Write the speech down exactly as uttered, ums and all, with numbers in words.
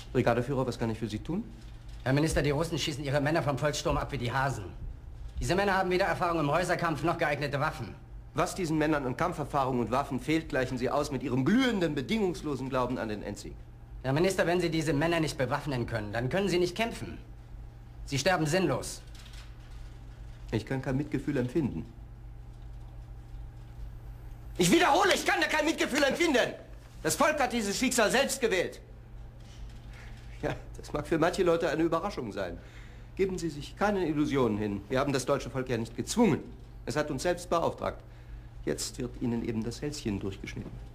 Brigadeführer, was kann ich für Sie tun? Herr Minister, die Russen schießen ihre Männer vom Volkssturm ab wie die Hasen. Diese Männer haben weder Erfahrung im Häuserkampf noch geeignete Waffen. Was diesen Männern an Kampferfahrung und Waffen fehlt, gleichen Sie aus mit Ihrem glühenden, bedingungslosen Glauben an den Endsieg. Herr Minister, wenn Sie diese Männer nicht bewaffnen können, dann können sie nicht kämpfen. Sie sterben sinnlos. Ich kann kein Mitgefühl empfinden. Ich wiederhole, ich kann da kein Mitgefühl empfinden. Das Volk hat dieses Schicksal selbst gewählt. Ja, das mag für manche Leute eine Überraschung sein. Geben Sie sich keinen Illusionen hin. Wir haben das deutsche Volk ja nicht gezwungen. Es hat uns selbst beauftragt. Jetzt wird Ihnen eben das Hälschen durchgeschnitten.